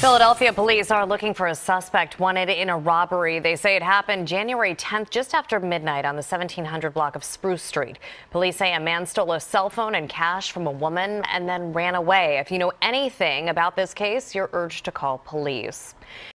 Philadelphia police are looking for a suspect wanted in a robbery. They say it happened January 10th, just after midnight on the 1700 block of Spruce Street. Police say a man stole a cell phone and cash from a woman and then ran away. If you know anything about this case, you're urged to call police.